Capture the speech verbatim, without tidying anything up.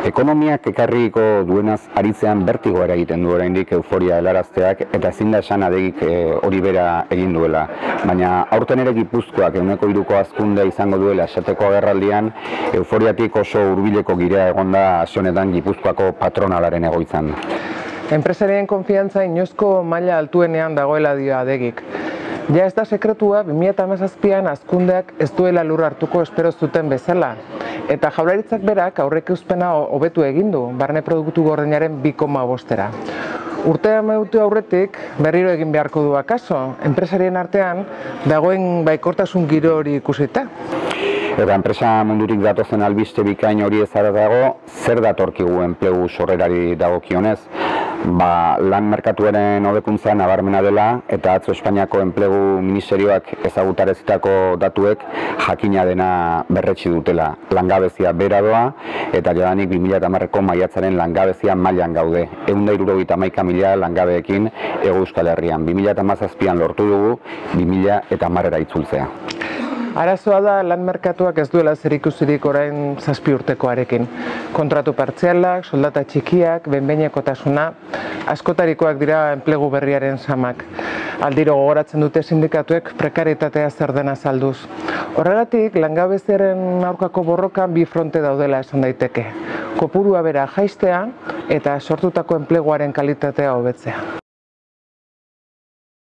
Ekonomiak ekarriko duenaz aritzean bertigoa egiten du oraindik euforia helarazteak eta ezin da esan adegik hori bera egin duela. Baina aurten ere Gipuzkoak ehuneko hiruko hazkundea izango duela esateko agerraldian, euforiatik oso hurbileko girea egonda aste honetan Gipuzkoako patronalaren egoitzan. Enpresarien konfiantza inoizko maila altuenean dagoela dio adegik. Ja ez da sekretua bi mila hamazazpian hazkundeak ez duela lur hartuko espero zuten bezala. Eta Jaurlaritzak berak aurreikuspena hobetu egin du, barne produktu gordinaren bi koma bostera. Urte amaitu aurretik berriro egin beharko du akaso, enpresarien artean dagoen baikortasun giro hori ikusita. Eta enpresa mundurik datozen albiste bikain hori ezara dago, zer datorkigu enplegu sorrerari dagokionez? Ba, lan merkatuaren hobekuntza nabarmena dela eta atzo Espainiako Enplegu Ministerioak ezagutarezitako datuek jakina dena berretsi dutela. Langabezia behera doa eta jadanik bi mila hamareko maiatzaren langabezia mailan gaude. ehun eta hirurogeita hamaika mila langabeekin Hego Euskal Herrian. bi mila hamazazpian lortu dugu bi mila hamarera itzultzea. Arazoa da lan merkatuak ez duela zerikusirik orain zazpi urtekoarekin. Kontratu partzialak, soldata txikiak, behin-behinekotasuna, askotarikoak dira enplegu berriaren samak. Aldiro gogoratzen dute sindikatuek prekaritatea zer dena azalduz. Horregatik, langabeziaren aurkako borrokan bi fronte daudela esan daiteke. Kopurua bera jaistea eta sortutako enpleguaren kalitatea hobetzea.